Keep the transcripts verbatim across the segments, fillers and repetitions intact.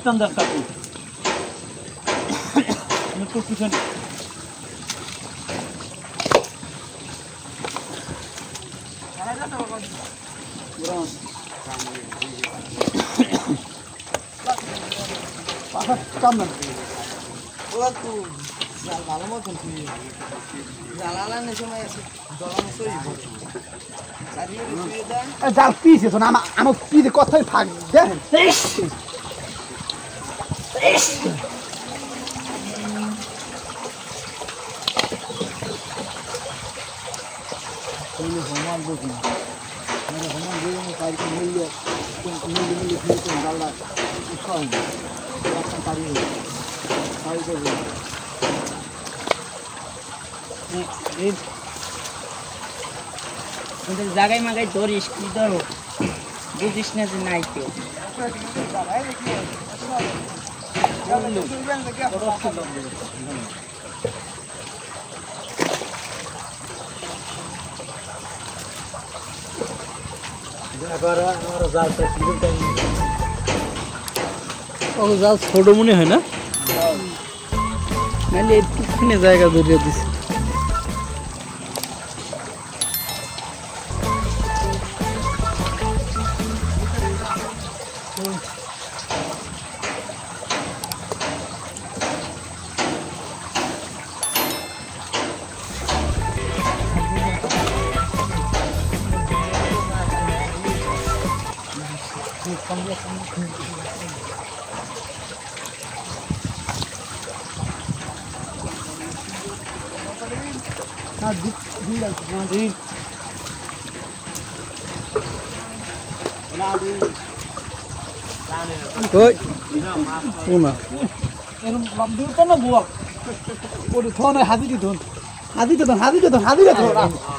টান দাস কাকু একটু পিছনে কাম না ও তো ভালো মতন তুই জ্বালালানের সময় জলানো সই জাল পিছে তো না আমার পিছে কথাই ফাঁক দেন হমান বুঝি হমান বুঝি কালকে মূল্য মূল্য মূল্য ফিরে জালটা উৎসাহ তাড়ি তাড়ি করবে জায়গায় মাগায় ধরিস কি ধরো বুঝিস না যে নাই কেউ জাল ছোট মনে হয় না নাহলে একটুখানি জায়গা ধরিয়ে দিছে না দি দি না দি না দি ওই ওনা এরম লম্বি তো না বুয়া ওরে থনে হাজিরি ধন হাজিরি ধন হাজিরি ধন হাজিরি ধন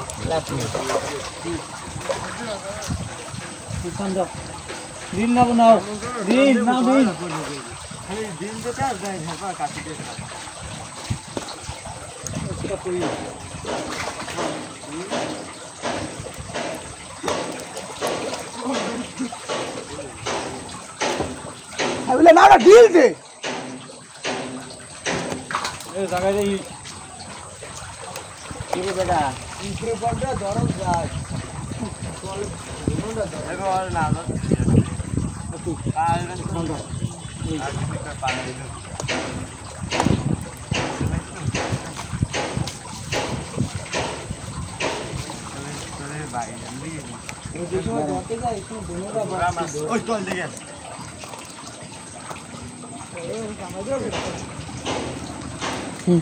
সুন্দর দিন না বানাও দিন না দিন খালি দিন যেটা যায় ঢাকা কাটি দিয়ে এটা কই বলে না না ডিল দে এই জায়গায় এই কি রে বেটা ইনক্রে পড়া ধরম যায় চলে মনটা ধরে আর না না তো আর না বন্ধ এই আর একটা পানি দিন চলে ভাই আমি এই যে সময় ধরতে যাই একটু দুনোটা বাস ওই চল দেখেন হুম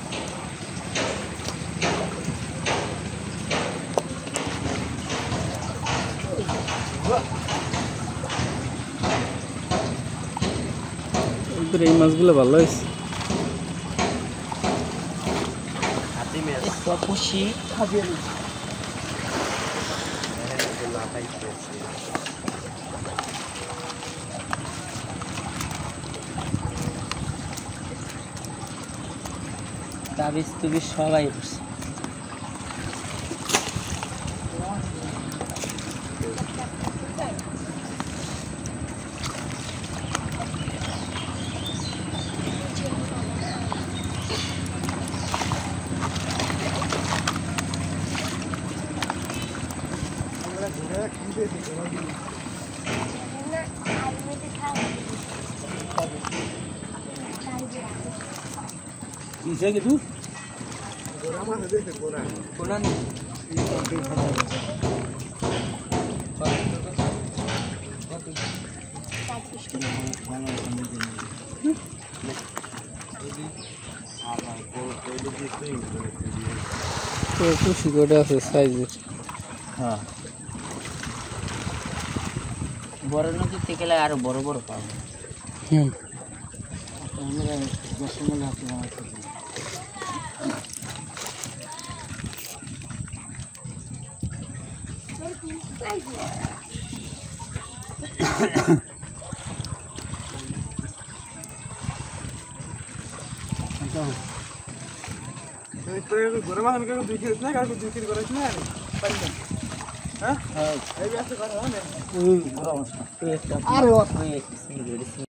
এই মাছগুলো ভালো হয়েছে হাতি মেয়ে তো খুশি খাবে তাবিজ তুবিজ সবাই বসে Bisa gitu? Gora mana deh gora. Gora তো খুশি করে আছে সাইজে হ্যাঁ বড় নদীতে গেলে আরো বড় বড় পাবো হুম আমরা দশমল হাতে মারতে গরম আছে না দুই কেজি না কাকু দুই কেজি করেছ না পারি না হ্যাঁ হ্যাঁ এই আছে করে না ওই গরম আছে আরে ও